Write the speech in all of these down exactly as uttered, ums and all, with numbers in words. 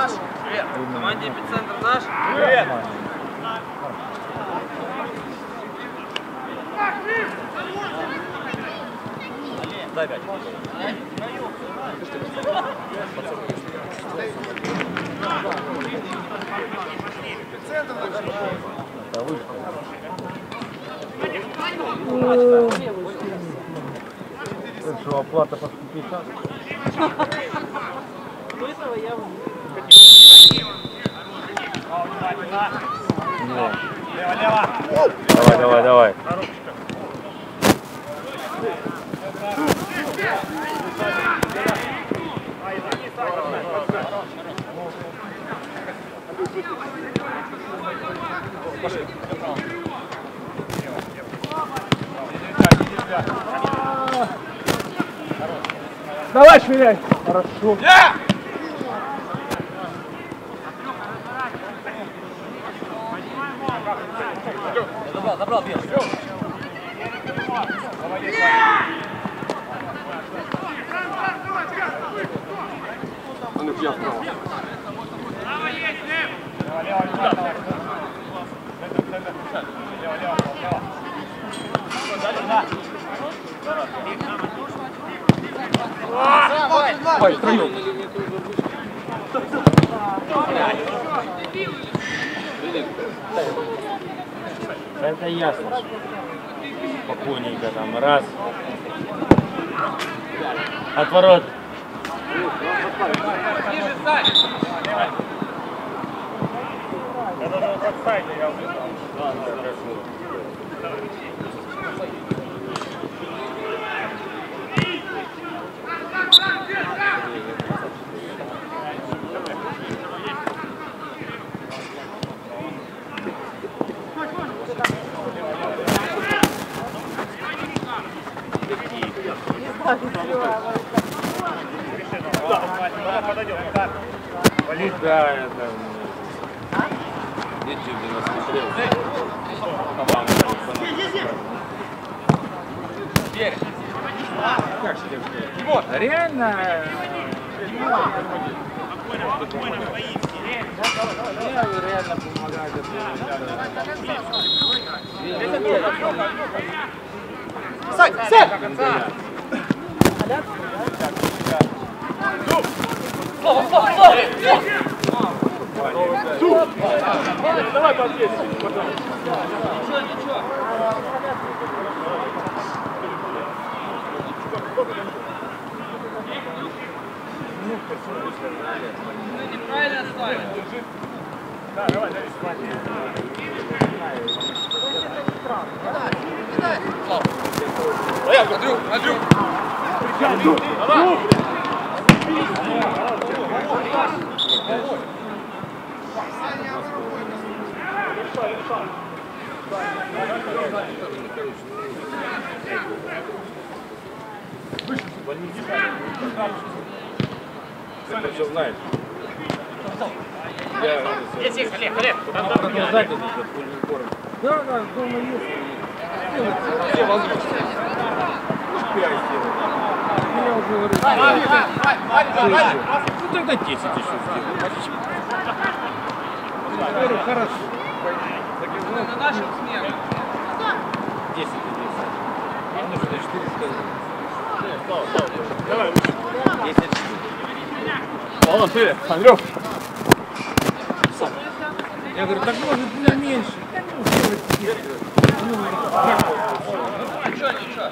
Наш? Привет. Команде эпицентр наш? Привет. Дай пять. Что, оплата поступила? Этого я Лево, лево. Давай, давай, давай. Давай, швыряй. Хорошо. Забрал, забрал, бьешь. А ну я справа. Право есть, Лев. Лево, лево, лево. Лево, лево, лево. Ой, втроем. Это ясно. Спокойненько там. Раз. Отворот. Я даже в подсайде, я убежал. Да, да, хорошо. Подойдем, да. Ну да, это... Ютубе насмотрел. Как тебе? Реально... Реально помогает. Сань, Сань! Слово, слово, слово! Давай подъедь. Ничего, ничего. Ну, неправильно ставим. Да, давай, давай. Давай, Андрюк, Андрюк! Давай! Ты все знаешь. Есть, есть, Олег, Олег! Продолжать этот футбольный корм. Да, да, дома есть. Все возможности. Пять сделать. Я уже говорю. Ну тогда десять еще сделаю. Говорю, хорошо. На нашем смену. десять и десять. Ну что, четыре сказать. Давай, десять. Ладно, ты, Андрюк! Я говорю, так может для меньше. Ничего, ничего.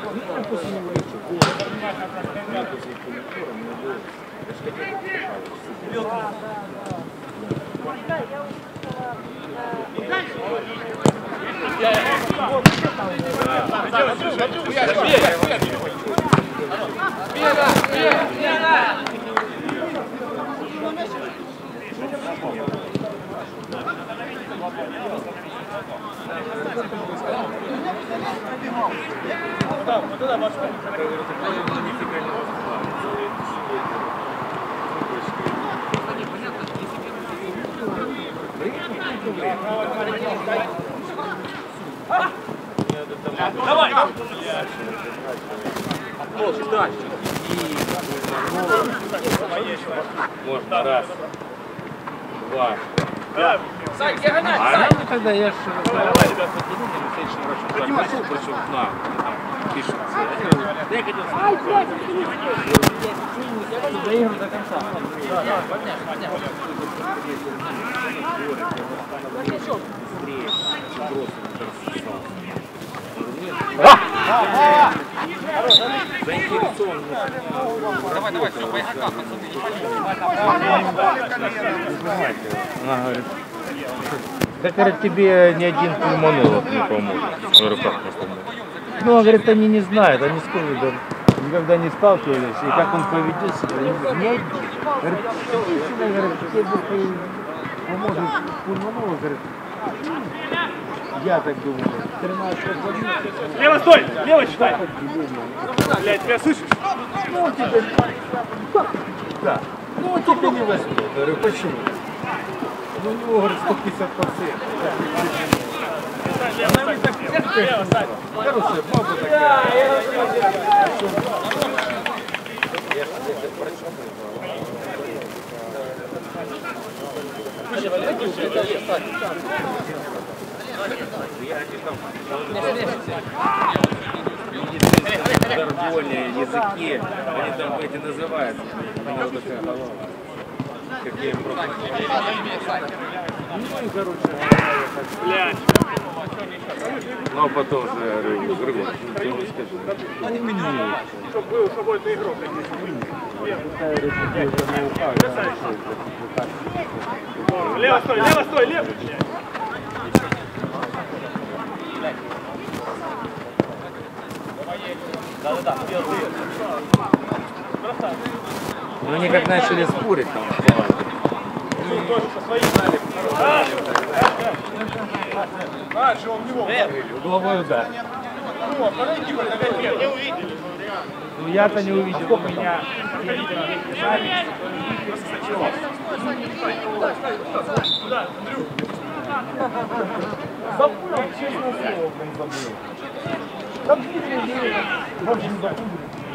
Да, вот туда, башка. Давай! Можно раз. Два. Сань, где гонять? А Сань! ну тогда я же разговаривал, ребят, поднимите, на следующем врачу. Так, пошел, пришел к нам. Пишет. Я хотел сказать. До игры до конца. Да, да, понятно, понятно. Заинтересован. Давай, давай, все, по игрокам, пацаны. Она говорит, да, говорит, тебе ни один пульмонолог не поможет. Я говорю, как не поможет? Ну, он говорит, они не знают, они скажут, да, никогда не сталкивались, и как он поведет себя, не один. Говорит, действительно, говорит, тебе поможет пульмонолог, говорит, я так думаю. Лево стой! Лево читай! Блядь, тебя слышишь? Ну, тебе... Да. Ну, он тебе не возьмет. Я говорю, почему? Ну, у него, говорит, сто пятьдесят процентов. Лево, Сань, лево, Сань. Хорошая баба такая. Жаргоне, языки, они там эти называются. У меня вот такая голова. Как я им просто... Ну и, короче, Блядь. ну а потом же говорю, Григорий, ты не скажи. Чтоб был свободный игрок. Лево стой, лево стой, лево! Да-да-да, Ну они как начали спорить там. Дальше он в него. Угловой удар. Ну, подойди, подойди, не увидели. Ну я-то не увидел, у меня... Куда, Андрюх? Забыл, честно слово, блин, забыл. Там вообще забыл.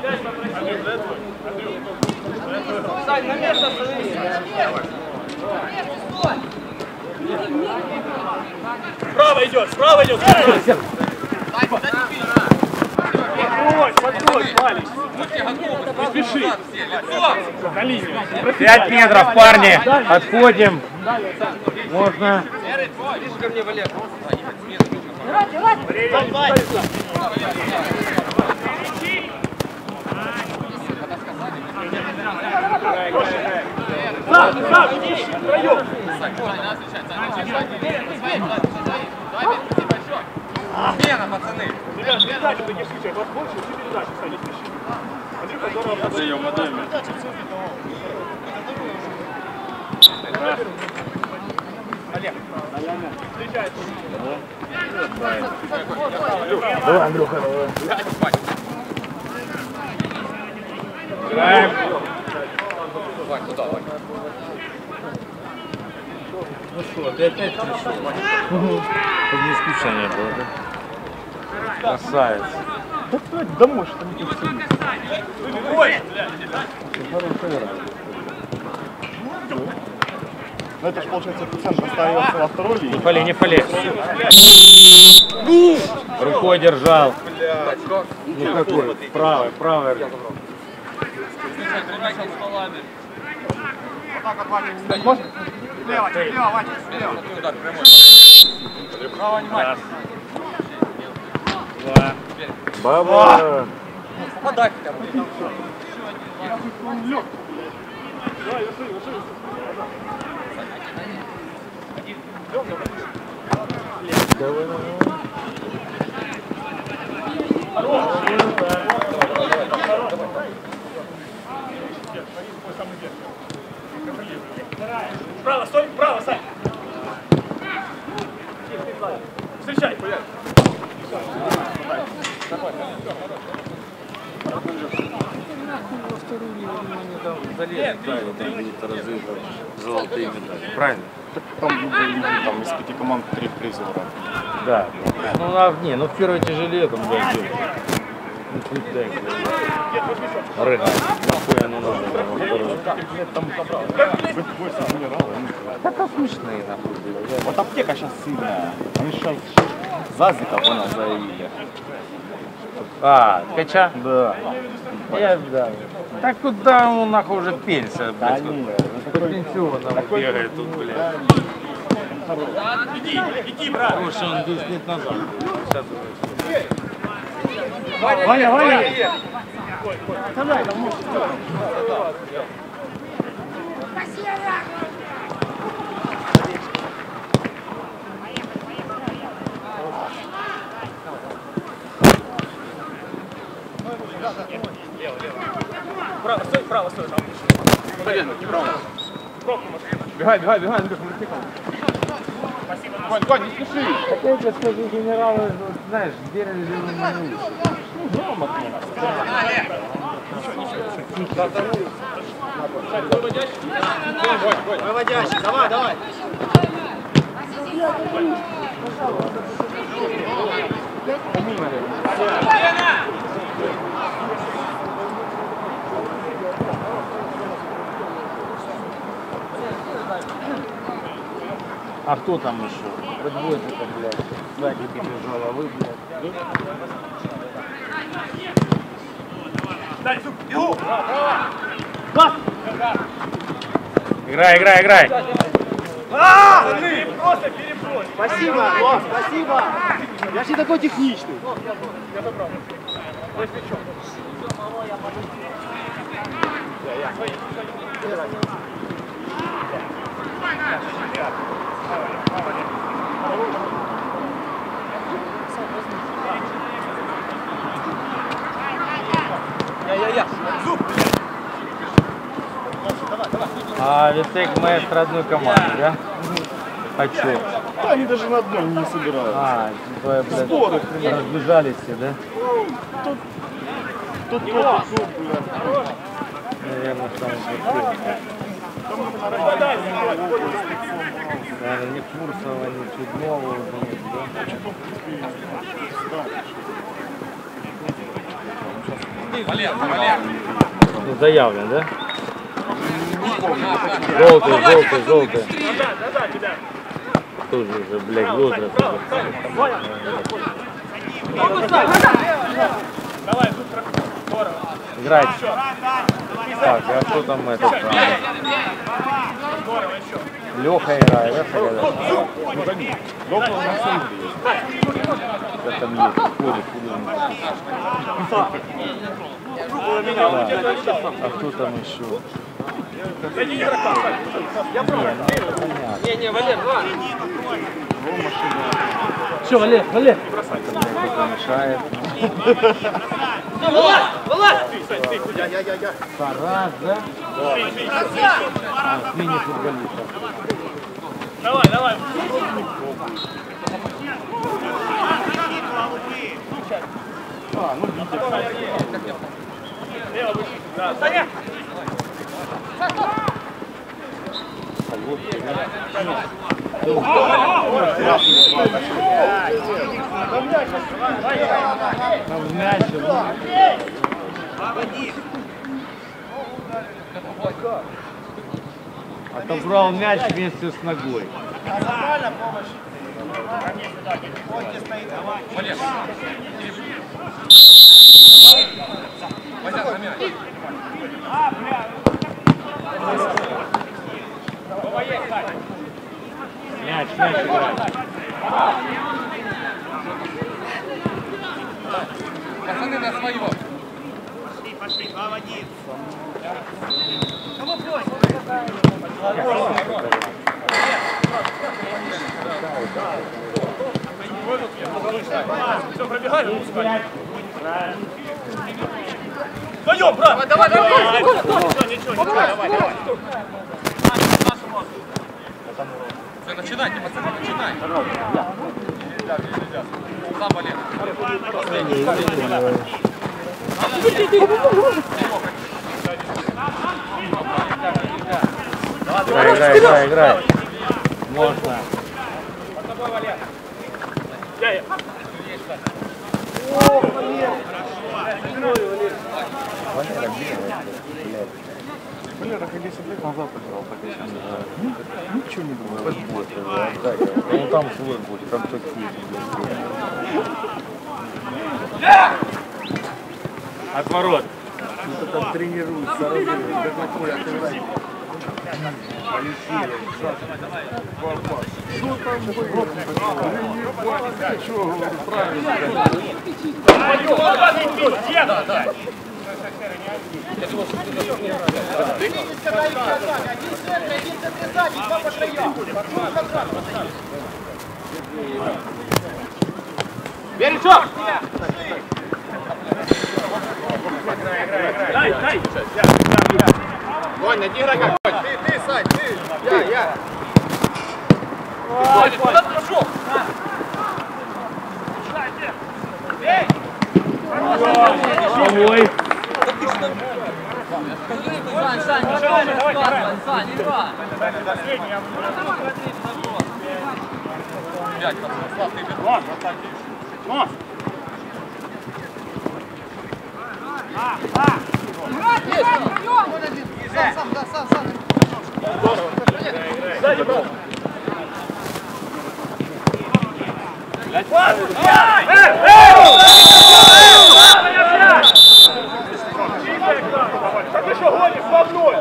Сань, на место становись. Справа идет, справа идет. Подбрось, подбрось, Валик. Будьте готовы. Не спеши. Лицо! На линию. Пять метров, парни, отходим. Можно. Видишь, ко мне, Валер. Сам, сам, иди, втроем. Смена, пацаны. Ребят, передачу таких случаев. Вас больше, ты передачу, Сань, не спеши. Андрюха, здорово. Отдаем, отдаем. Олег. Встречается. Давай, Андрюха, давай. Вань, куда, Вань? Ну что, ты опять пришел? Чтобы не скучно не было, да? Красавец. Домой, что не пустили. Ой, блядь. Хорошая игра. Ну это же получается пациент поставился во второй линии. Не пали, не пали. Рукой держал. Ну какой? Правый, правый. Прибегал стволами. Вот так вот, Ваня. Можно? Лево, лево, Ваня, лево. Удар прямой. Право, внимание. Баба. Попадай хотя бы. Он лег. Давай, верши, верши. Давай, давай. Право, стой, право, Сань. Встречай. Во вторую линию они там залезли, да, и там будут разыгрывать золотые медали. Правильно? Там, там из пяти команд три призера. Да. Ну, а, не, ну в первой тяжелее там дойдет. Ну, тут дай, рыгать. Нахуй оно надо. Там восемь генералов. смешные, нахуй, блядь. Вот аптека сейчас сильная. Они сейчас Зазика, понял, заявили. А, ткача? Да. Я, да. Так куда ему нахуй уже пенсия, Да блядь? нет, По пенсионному бегает тут, блядь. Иди, иди, брат. Потому что он десять лет назад был. Сейчас уже. Ваня, Ваня. Право, стой, право, стой. Бегай, бегай, бегай, Андрюх, мы тихо. Спасибо. Вань, Вань, не спеши. Так я тебе скажу, генералы, вот, знаешь, делали же его на улице. Выводящий, давай, давай. А кто там еще? Предводитель, блядь. Задники без головы, блядь. Дай, суп, бегу. Играй, играй, играй. А! Ты просто перебрось. Спасибо, Лос, спасибо. Я же не такой техничный. Я забрал. Ой, плечо. Я-я-я. А Витек маэстро одной команды, да? А чё? Да, они даже на одной не собираются. А, типа, блядь, Сборы, разбежались все, да? Тут, тут, тут, тут, блядь. Наверное, там вот, наверное, ни Фурсова, ни Чуднова уже нет, да? Валер, Валер. Ну, заявлен, да? Желтый, желтый, желтый. Да, да, да, тебя. Тоже уже, блядь, возраст. Давай, тут здорово. Играть. Так, а кто там этот? Здорово, еще. Леха играет, да? Сагадов? Ну, конечно. Доктор на самом деле. Кто там есть? Ходит, куда А кто там еще? Зайди игрока. Я пробую. Не-не, Валер, два. Все, Валер, Валер. Кто-то мешает. Вылазь, вылазь. Я, я, я, я. Тарас, да? А, мини-футболиста. Давай, давай. А, ну, видите. Лево выше. Да, Саня. Там в мяч. Отобрал мяч вместе с ногой. Валер. Возьми замена. Мяч, мяч играет. Пацаны на своем. Пошли, пошли, два в один. Все, пробегай, выпускай. Вдвоем, брат! Давай, давай, давай. Ничего, ничего, ничего, давай, давай. Все, начинайте, пацаны, начинай. Сам, Валер. Играй, играй, играй, играй. Можно. Под тобой, Валер. Я, я. Валера бегает, блядь. Бля, так и десять лет назад играл, так я сейчас не знаю. Ничего не думаю. Ну там свой будет, там такие. Отворот. Ну там тренируются, работают, как такое отыграть. Полетели, Ну там было. Чего говорю, правильно. Бережок! Дай, дай. Вань, найди игрока. Ты, ты, Сань, ты. Я, я. Ваня, куда ты пошел? Ой. Сань, Сань, не Сань, Сань, не Сань. Пять, пацаны, Слав, ты бежишь. Нос. Сам, сам, да, сам, сам. Сзади, брат. Так ты что гонишь в одной?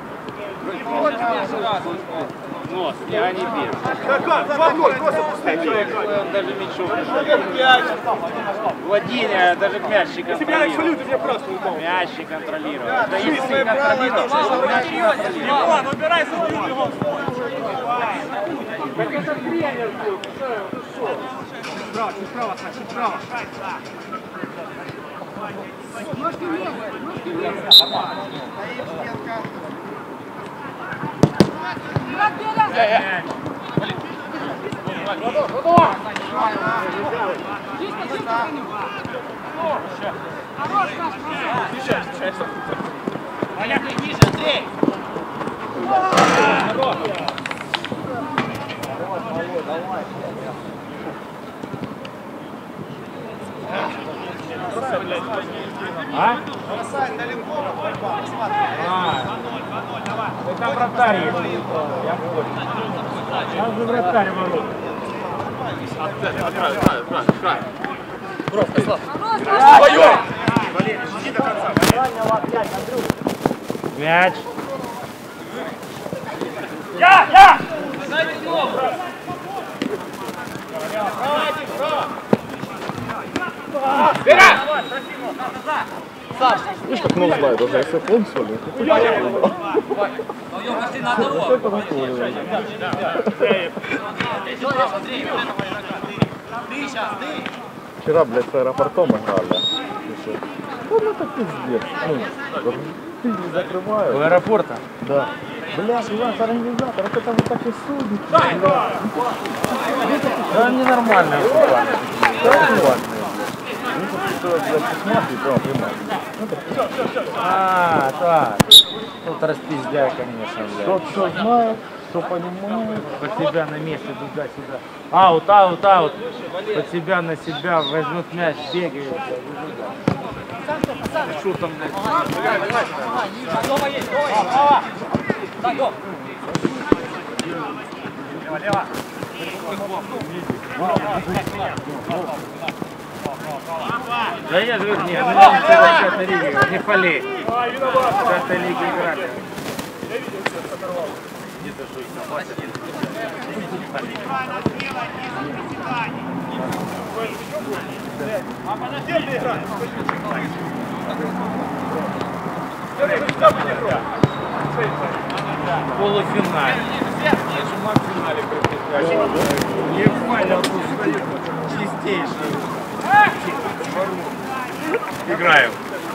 Нос, я не бил. Как, в одной, просто пустая человек. Даже мячом. Владимир даже мяч не Если бы я так контролировал. свалил, ты меня просто упал. Мяч не контролировал. Да если не контролировал, то мяч не контролировал. Иван, убирайся в другом. Так это тренер был. Справа, чуть справа, Сань, чуть справа. Ножки вверх, ножки вверх. Чисто, чисто, хорош, Саша. Понятно, ниже, Андрей. А? А, это вратарь есть. Я понял. Там же вратарь ворот. Бровка, Слав. Вдвоем! Валерий, иди до конца. Мяч. Я, я! Видишь, как нос знает, даже если фон солит. Вдвоем пошли на одного. Вчера, блядь, с аэропортом играли. Ну, это пиздец. Ну, ты не закрываешь. У аэропорта? Да. Блядь, Иван, организатор, это там вот так и судит. Да, Да, ненормально. нормально. Ну, что, блядь, смотри, то понимаешь. А, так. Тут распиздяй, конечно, Кто блядь. что знает, кто понимает. Под себя на месте, туда-сюда. Аут, аут, аут. Под себя на себя возьмут мяч, бегает. Что там, блядь? Дома есть, дома есть. Права. Так, го. Лево, лево. Да я же говорю, нет, ну не в пятой лиге, не фали. А, виноват. В пятой лиге играли. Где ты играешь? Полуфинале. Не понял, чистейший. Играем.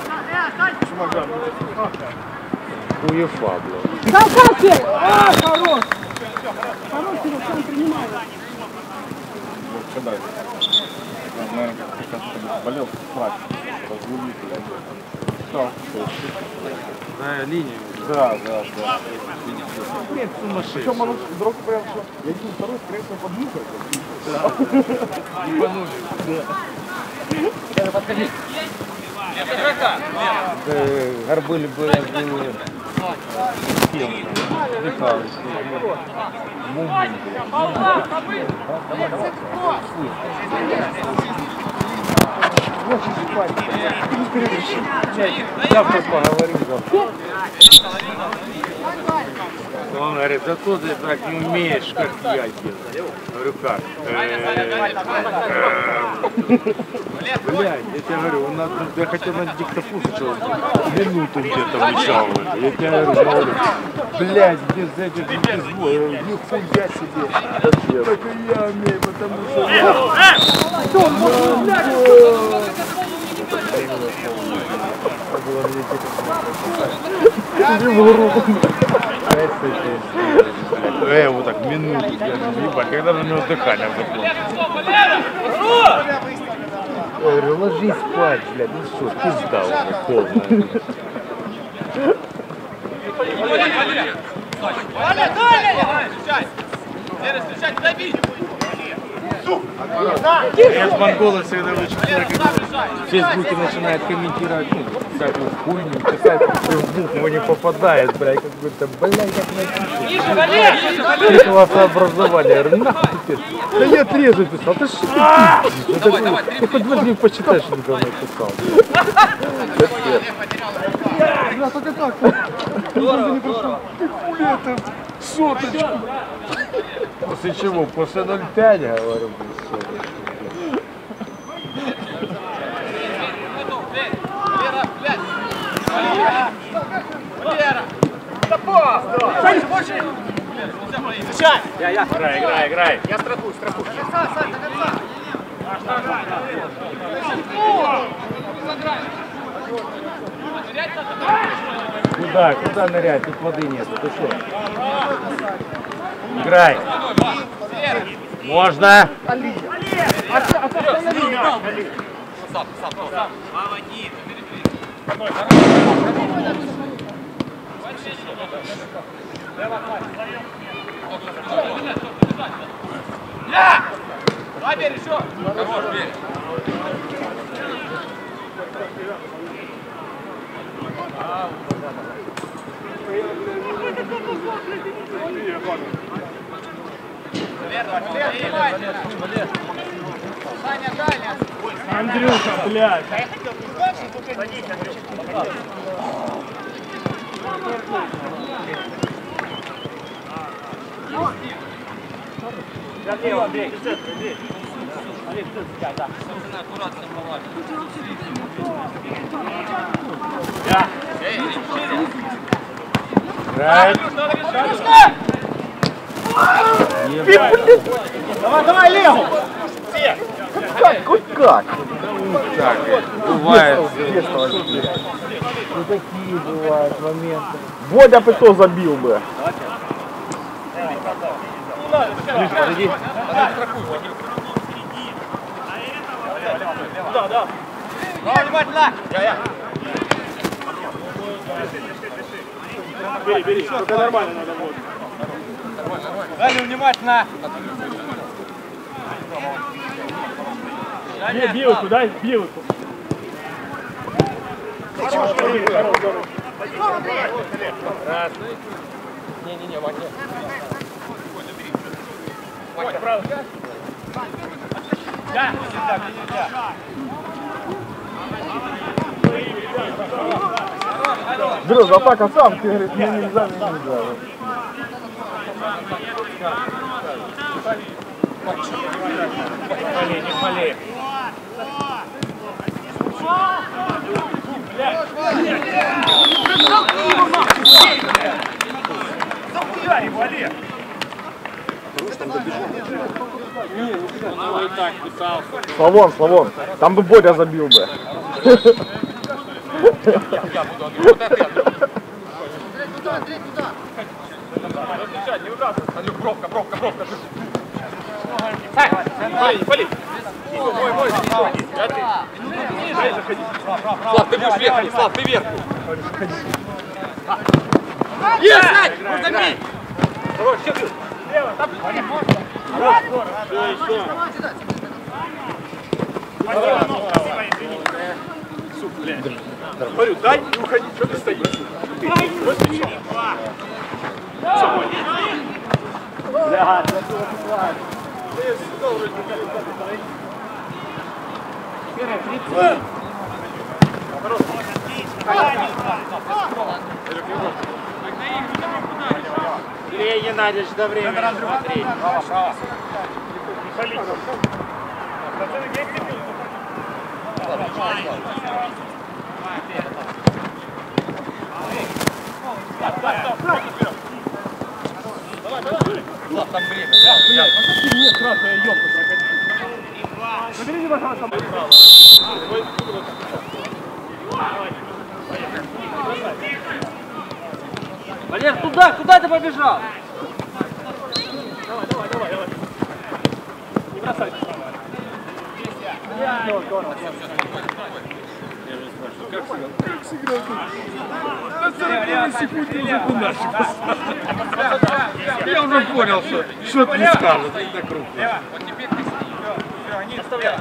УЕФА, блядь. Да как ты? А, хорош. Хорош, Кирилл, сам принимай. Когда? Наверное, как раз болел фраг. Разгубили, блядь. Что? На линию. Да, да, да. Нет, сумасшедший. Причем он вдруг прям что? Я один второй, скорее всего, под мухой. Подходи. Горбыли бы Завтра поговорим. Он говорит, зато ты так не умеешь, как я делаю. Говорю, как? Блядь, я тебе говорю, он надо, я хотел на диктофон сначала минуту где-то вычалывать. Я тебе говорю, блядь, без этих, без нихуя себе. Так и я умею, потому что я... Я его так минуту, ебать, когда же у него дыхание закончится? Я говорю, ложись спать, блядь, ну что, пизда уже полная. Я с монгола всегда очень в Фейсбуке начинает комментировать, ну, всякую хуйню, писать, Фейсбук его не попадает, блядь, как будто, блядь, как написано. Три класса образования, я говорю, нахуй теперь. Да я отрезу писал, ты что ты? Ты хоть возьми почитай, что ты говно писал. Да, только так. Здорово, здорово. Ты соточку. После чего? После ноль пять, говорю, Играй, играй, играй. Я страхую, страхую. Куда? Куда нырять? Тут воды нет. Ты что? Играй. Можно. Давай, бери, еще. Хорош, бери. Андрюха, блядь. Играй. Давай, давай, Лего! Как? Хоть как? Так, бывает. Ну такие бывают моменты. Бодя бы то забил бы. Да, да. Давай, внимательно! Я, я. Бери, бери, только нормально надо будет. Дальше, внимательно! Не, билку, дай билку. Не-не-не, Ваня. Ваня, право. Да, нельзя. Друг, а так, а сам ты говоришь, мне нельзя, мне нельзя. Не пали, не пали. Захуяй его, Олег! Славон, Славон, там бы Бодя забил бы. Я буду, Андрей. Вот это, Андрей. Не ужасно. Андрюк, пробка, пробка, пробка. Пали, пали. Мой, мой, Слав, ты будешь вверх, Слав, ты вверх. Есть, Сань, можно бить. Хорош, сейчас. Лево, там. Говорю, дай и уходи, что ты стоишь? Ты, просто мячом. Бля, Илья Геннадьевич, до времени смотреть. Там время. Нет, красная ёбка проходи. Набери, пожалуйста. Валер, туда, куда ты побежал? Давай, давай, давай, давай. Не бросай. Я уже понял, что что-то не скажет. Это круто. Вот теперь ты все, они оставляют.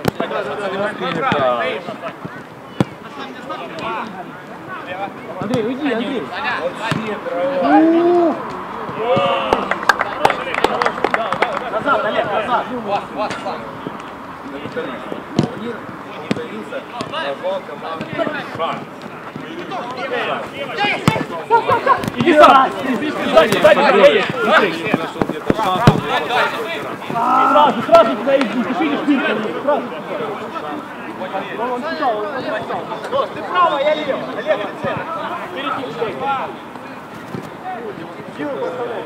Андрей, уйди, Андрей. Назад, Олег, назад. Вот, вот, вот. Иди сам. Сзади, сзади, Андрей. Сразу, сразу туда иди. Ты видишь, ты сразу. Он сюда, он сюда. Ты право, я лево. Олег, ты центр. Перейди, стой. Силу поставляй.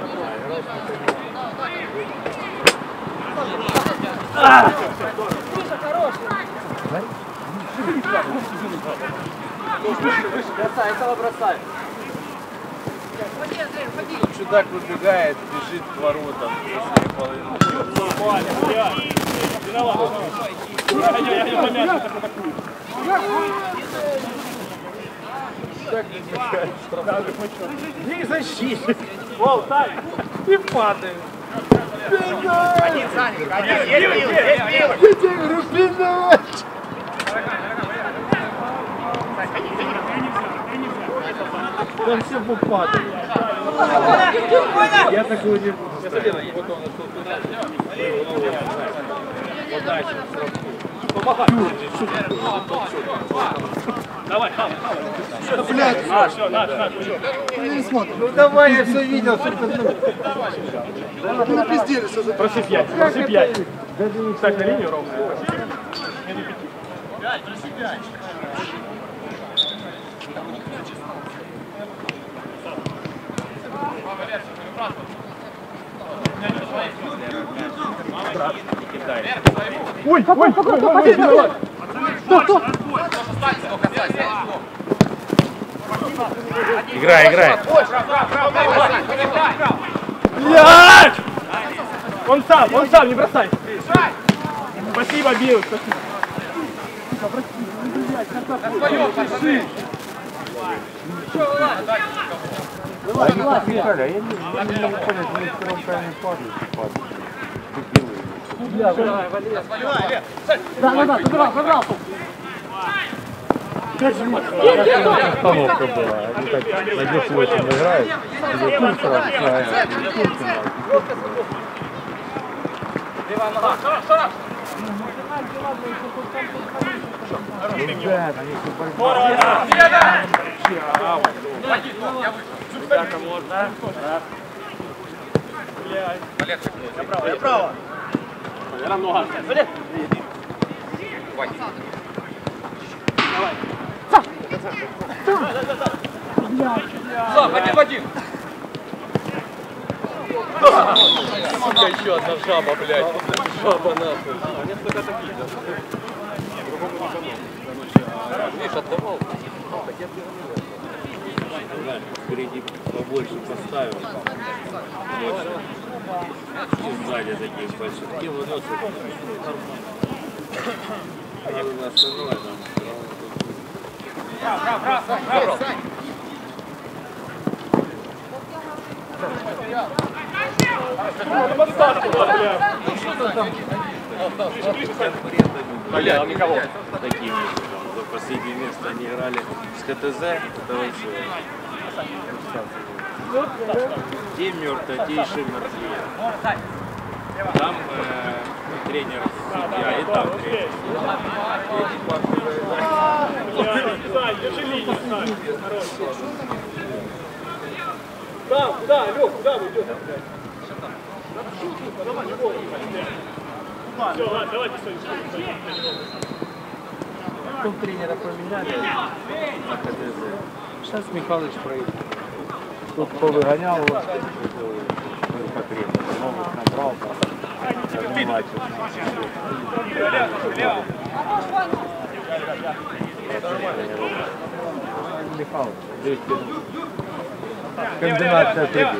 Бросай, этого бросай. Чудак выбегает, бежит к воротам. Виноват. Я не помяшу, так атакую. Так не бегает, штрафной. Не защитник. Гол, тай. И падает. Один занят, один. Есть милый, есть милый. Я тебе говорю, пинать! Там все попадают. Я такого не буду ставить. Вот он нашел туда. Подача. Помогай. Давай, хавай, хавай. Блядь. А, все, наш, наш. Ну давай, я все видел, что ты... Ну напиздели, что за... Проси пять, проси пять. Ставь на линию ровно. Ой, ой, ой, ой, ой, Играй, играй. Блядь! Он сам, он сам, не бросай. Спасибо, Билл, спасибо. Давай, давай, я не могу понять, они в первом тайме падают, падают. Да, да, да, забирал, забрал. Остановка была. Они так на десять восемь играют. Или пульс сразу ставят, или пульс сразу. Левая нога. Ребят, они все борьба. Я право. Я много. Блядь. Сам, один в один. Сука, еще одна жаба, блядь. Жаба нахуй. Видишь, отдавал. Впереди побольше поставил. Больше. И сзади такие большие. И выносят. Надо на остальное нам. Блядь, никого. Такие последнее место они играли с КТЗ, это вообще. Те мертвые, те еще мертвее. Там э, тренер судья, и там тренер. Держи линию, да, куда, Лёх, куда вы идете? Давай, не бойся. Все, ладно, давайте стоим. Потом тренера поменяли на КТЗ. Сейчас Михалыч проиграл. Тут повыгонял его, потребовал, новых набрал, один матч. Михалыч, двести комбинация прибыли.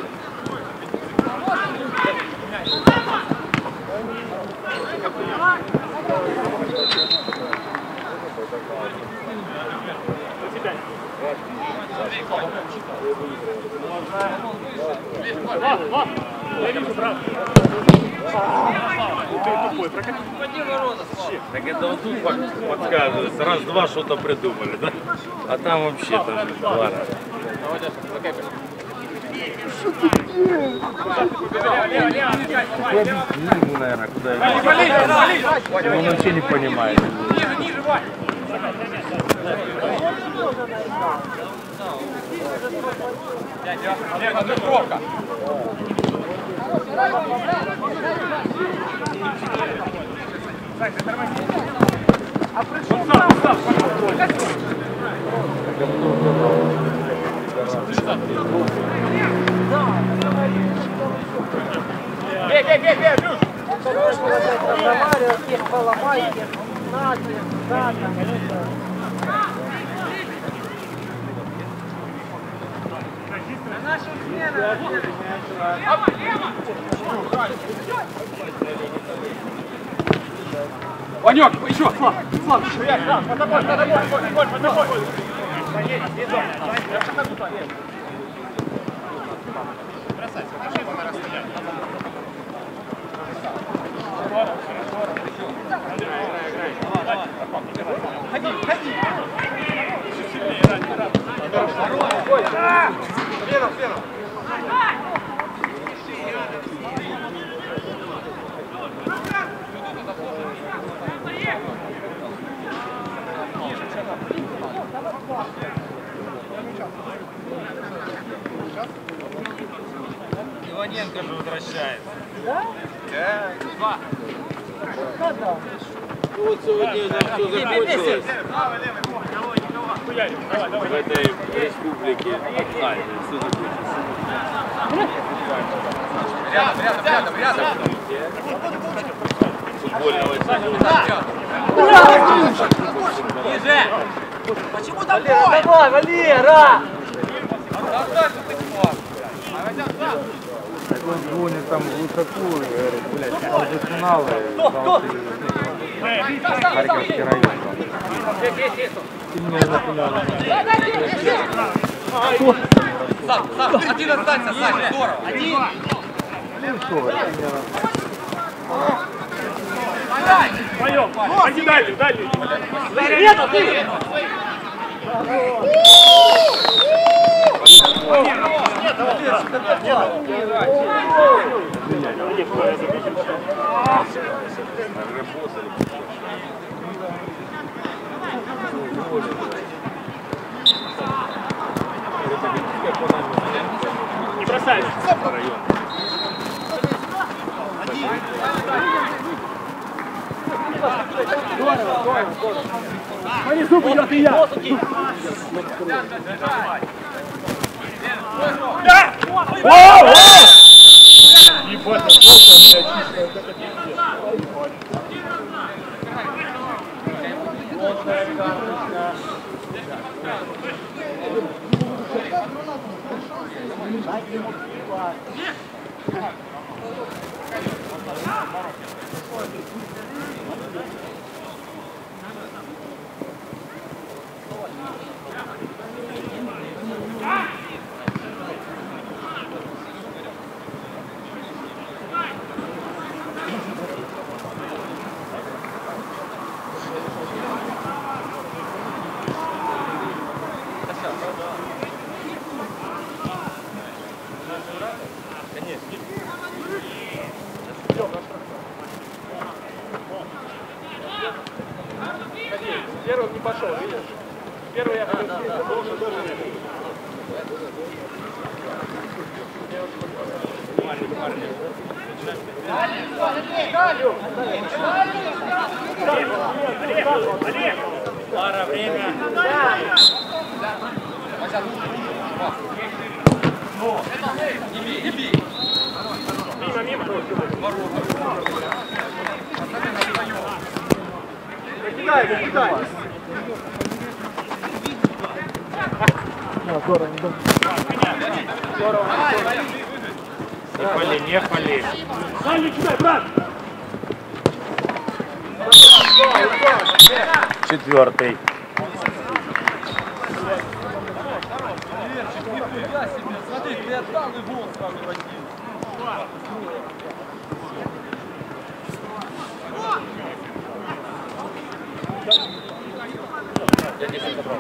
Я вижу, брат. Так это вот тут подсказывается, раз-два что-то придумали, да? А там вообще там два раза. Ему, наверное, куда я он вообще не понимает. Ниже, ниже, Вань! Олег, отдыховка! А пришел сам, сам, бей, бей, бей, бей, Плюш! Разговаривать, их поломать, их надо, надо. Ванек, еще! Слав, Слав! Под тобой, под тобой, под тобой. Бросайся, держи его на расстоянии. Ходи, ходи! Вверх, вверх. Иваненко же возвращается. Да? Два! Когда? Ну вот сегодня там все закончилось в этой республике. А, все закончилось. Рядом, рядом, рядом, рядом! Футбольного сезона. Ниже! Почему там бой? Давай, Валера! Так он звонит там высоко и говорит, блядь, полуфиналы, Харьковский район. Ты мне напоминал. Сам, сам, один останься, Саша, здорово! Один! Ну что, это меня... Вдвоем, пойди дальше, дальше. Нет, ты! Не бросайся. Смотри, зуб идет и я. Да! О! Ебать, Первый не пошел, видишь? Первый я хотел должен, должен. Пара, время. Не бей, не бей. Мимо, мимо. Кидай, кидай. Не пали, не пали. Дальше кидай, брат! Четвертый. Смотри, ты отдал и вон сразу родил. Я десять забрал.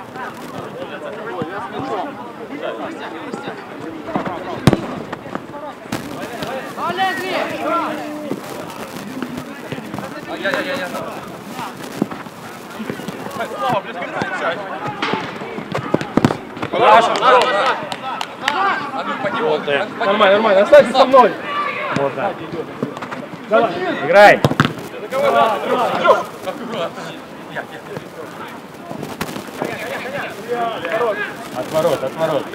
Я, я, я, я. Слава, блядь, сядь. Хорошо, хорошо. А ну поднимай. Нормально, нормально, останься со мной. Можно. Давай. Играй. Отворот, отворот.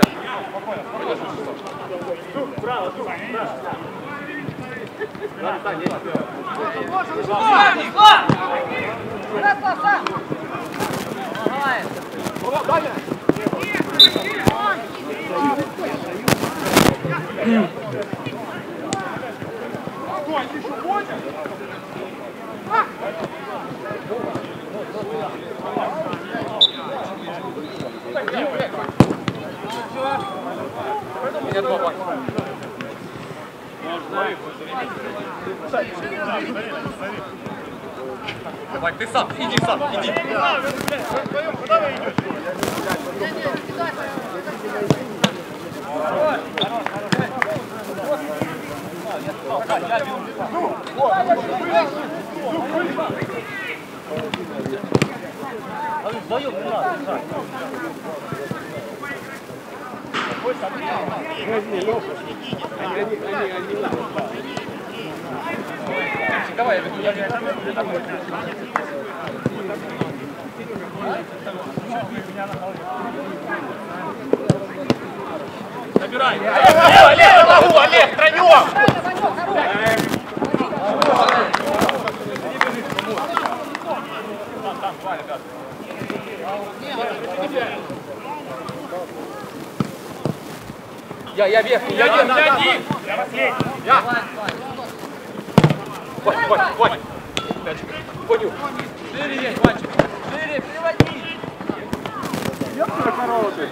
Браво, браво. Меня два бака. Давай, ты сам, иди сам, иди. Куда вы идете? Давай, я веду, я веду. Набирай. Лево, лево, могу, Олег, тронем! Я, я верхний, я верхний. Я один! Я последний. Я! Хватит, хватит, хватит! Понял. Шире есть, мальчик. Шире, приводи. Ёпта, корова ты!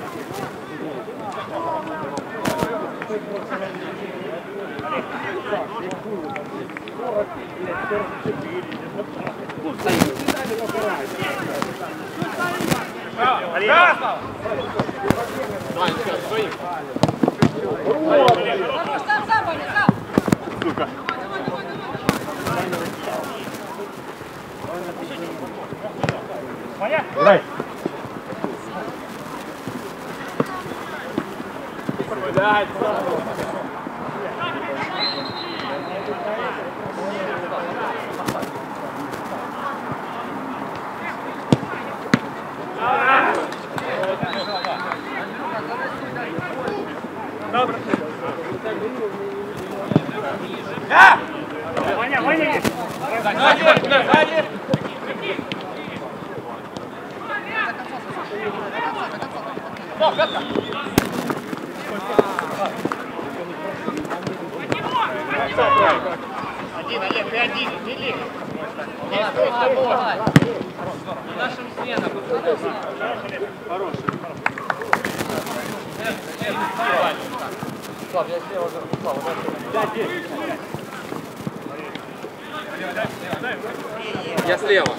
Олег! Давай, сейчас, своим! Сука! Играй. Блядь, Я! Ваня, Ваня! Сзади, сзади. Один, Олег, ты один, бери! Нашим сменам. Слав, я слева за Слава. Я слева.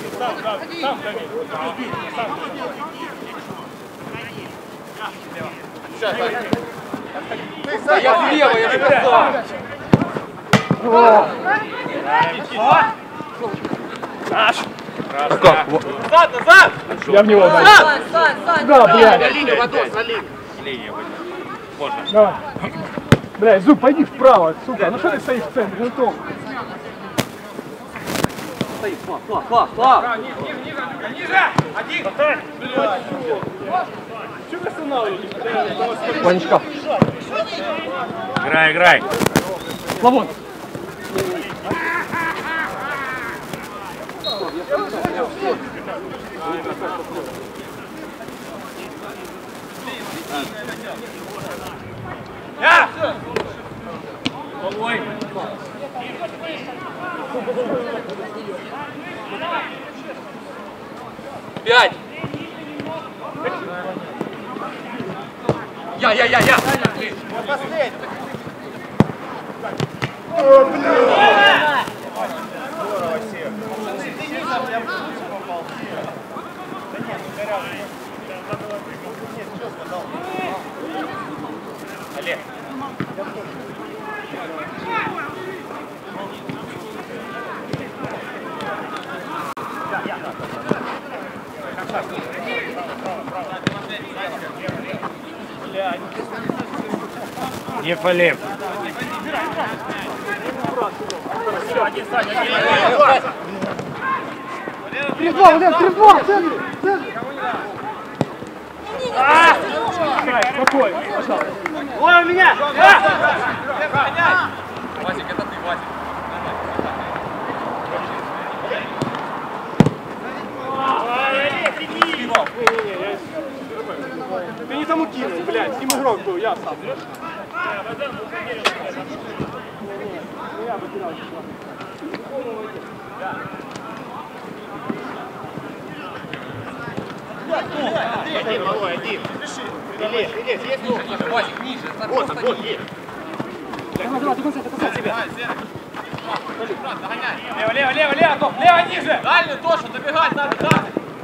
Сейчас, Олег. Я слева, я же сказал. Наш. А как? Во- Назад, назад! Я в него даю. Сань, Сань, Сань, Да, ну, блядь. За линию, Вадос, за линию. Давай. Блядь, Зуб, пойди вправо, сука. Ну что ты стоишь в центре? Ну то. Флаг, флаг, флаг. Чего ты останавливаешь? Ванечка. Играй, играй. Славон. Я! Головой. Пять. Я, я, я, я. Последний. Олег. Не Фалев. Три в два, Валер, три в два, в центре, в центре. Спокойно, пожалуйста. Ой, у меня! Васик, это ты, Васик. Ты не тому кинул, блядь, с ним игрок был, я сам. Один, малой, один. Белее, белее, есть лук. Васик, ниже. Вот он, вот, есть. Давай, давай, до конца, до конца себя. Лево, лево, лево, лево, Топ, лево, ниже. Дальнюю тоже, добегать надо, да.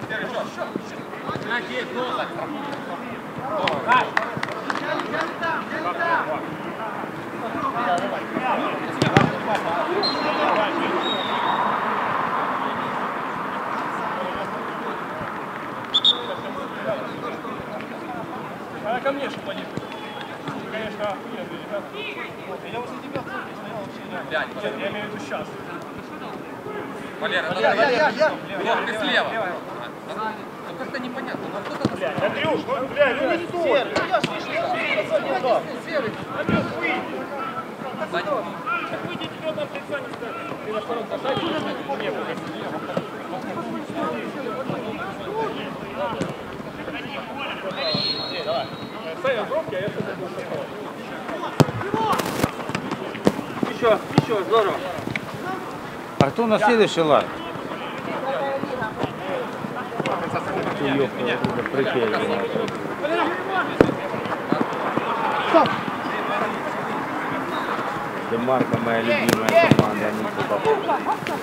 Она ко мне, чтобы они... Конечно, охуенные ребята. Я возле тебя в центре стоял вообще не... Пять. Нет, я имею в виду сейчас. Валера, Я, я, я, я. Лево, ты слева. Ну как-то непонятно. Ну кто-то Блядь, Андрюш, ну, блядь, ну не то. Серый, ну я ж вижу, я ж вижу, не то. серый. Андрюш, выйди. Сзади. Так выйди, тебя там лица не ставят. Ты на втором касаете, мне Давай. Стоя в пробке, а я что-то буду шоколад. Еще, еще, здорово. А кто на следующий лайн? Демарка моя любимая команда, они туда.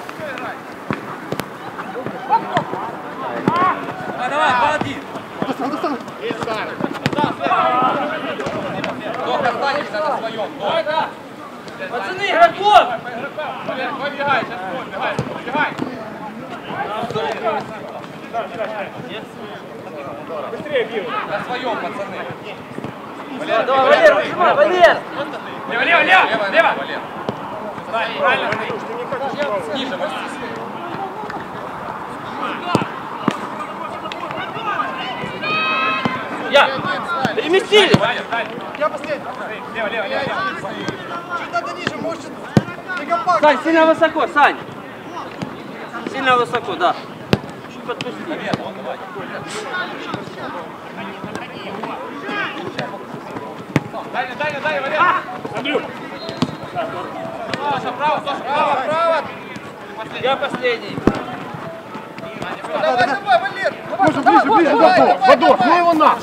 А, давай, молодец. Есть старый. Только останешься на своем. Давай, да. Пацаны, игроков! Валер, выбегай, сейчас выбегай, выбегай. Быстрее бил. На своем, пацаны. Давай, давай, Валер, выжимай, Валер! Лево, лево, лево, лево. Валер. Правильно, Андрюш, ты не хочешь бал. Ниже, Васик. Я! Переместили! Валер, дальше. Я последний. Лево, лево, лево. Чуть надо ниже, может, не компактно. Сань, сильно высоко, Сань! Сильно высоко, да. Чуть подпусти. Дальше, дальше, дальше, Валер. Андрюш, Саша, право, Саша, право, право. Я последний. Давай, давай, Валер. можно ближе, ближе, Вадор, Вадор, ну его на!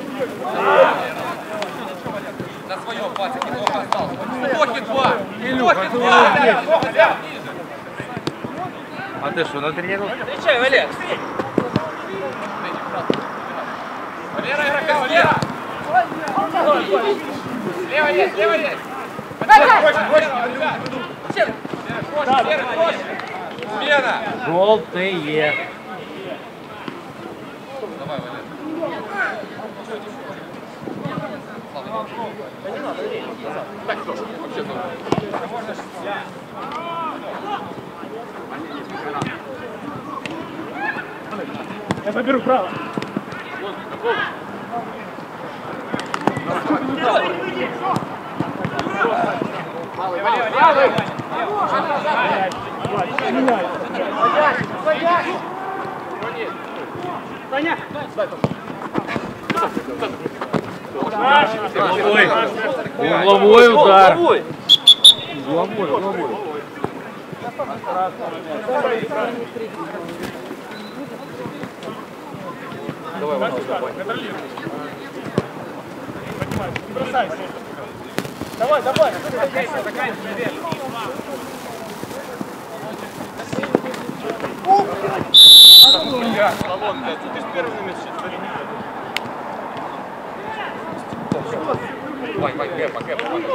На своем, Вася, неплохо остался. Плохи два. Плохи два. Лево, плохо, лево, ниже. А ты что, на тренировке? Встречай, Валер! Валера, игрока, Валера. Слева есть, слева есть. Валера, больше, больше. проще, Серый, проще. Смена. Желтые. Давай, Валер. Так, что? Вообще здорово. Я заберу право. Малый, Валер, правый! Меняй. Саня! Угловой удар. Угловой, угловой. Давай, Валер, давай. Бросай. Давай, давай. Салон, блядь, ты ж первый номер сейчас. Вань, Вань, Гэпа, Гэпа, Вань.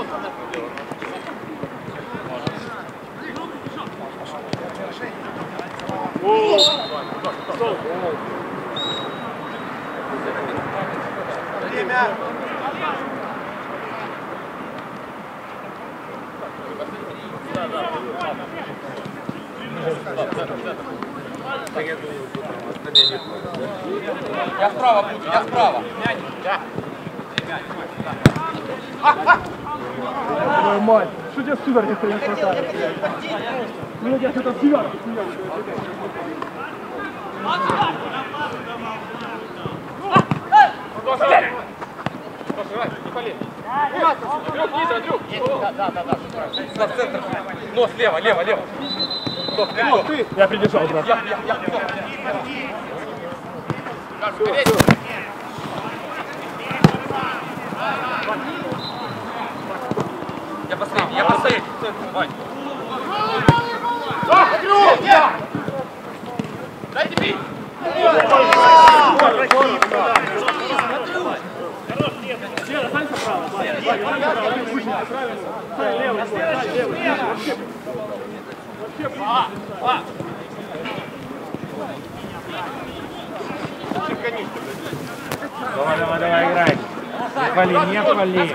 Время! Я справа буду, я справа. Твою мать. Что тебе сюда не хватает? Ну я что-то сюда. Не пали. Андрюк, ниже, Андрюк. Да, да, да. На центр. Нос лево, лево, лево. Стоп, стоп. Я придержал, брат. Я, я, я. Я последний, я последний. Вань. Андрюк! Дайте бить! Давай, давай, давай, играй. Не пали, не пали.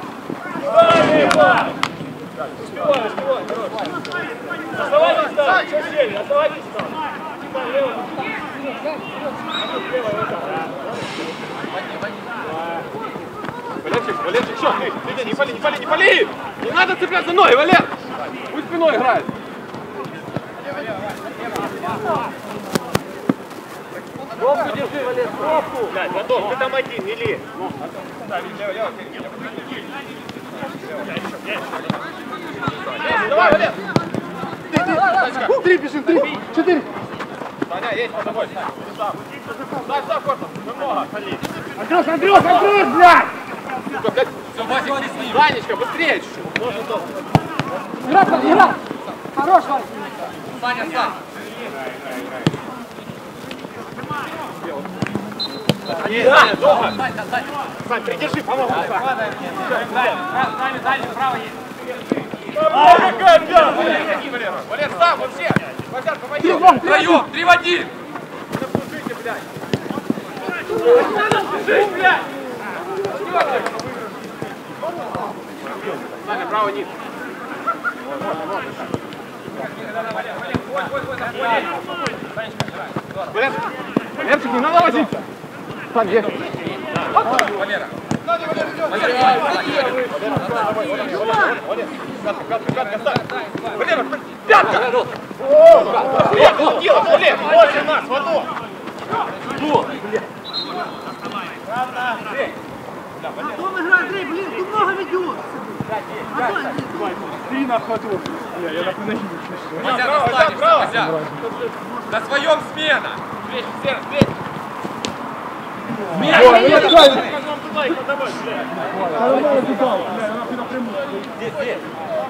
Оставайтесь там, что сели, оставайтесь там. Валерчик, Валерчик, что ты? Ты не пали, не пали, не пали! Не надо цепляться ноги, Валер! Пусть спиной играет. Пробку держи, Валер, пробку. Блядь, Вадом, ты там один, или? Давай, Валер! Ты, ты, три бежим, три, четыре. Саня, есть под тобой. Сам, сам, корпус, немного, ходи. Андрюш, Андрюш, Андрюш, блядь! Все, Вася, иди с ним. Ванечка, быстрее чуть-чуть. Можно то. Игра, игра! Хорош, Вань! Саня, сам. Да, долго. Сань, придержи, помогу. Валер, сам, вообще. Валер, помоги. Втроем, три в один. Слушайте, блядь. Держись, блядь. Саня, право низ. Валер, Валерчик, не надо возиться. Сань, есть. Валера. Валера, пятка! Валер, дело, Валер, больше нас, Вадо! Потом играй, Андрей, блин, тут много ведет. Ты на ходу. Я, я так не нахилю. Вася, достанешь, Вася. На своем смена. Встречь, Серый, встречь! Ой, я знаю. Нормально ты дал. Бля, она напрямую. Здесь, здесь.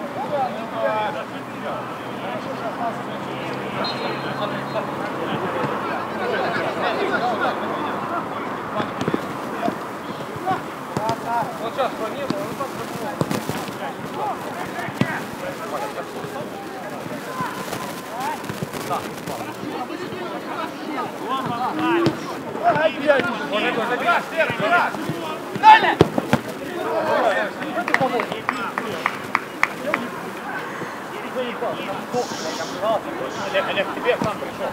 Вот сейчас, про не было, ну так Олег, Олег, тебе сам пришел.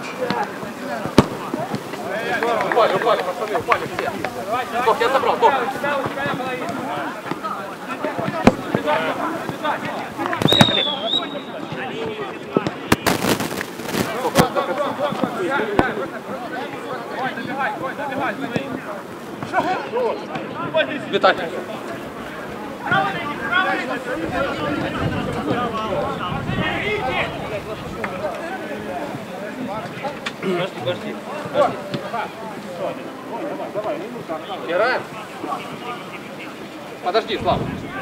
Упали, упали, пацаны, упали все. Бог, я забрал, Бог. Виталий. Подожди, подожди. Играем? Подожди, Слава.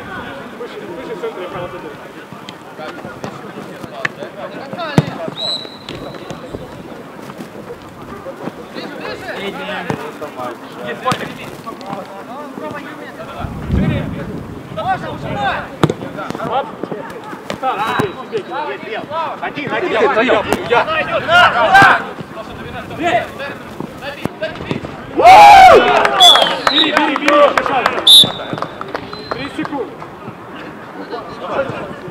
Один, Я один. втроем. Я. Бери, бери, бери. Три секунды.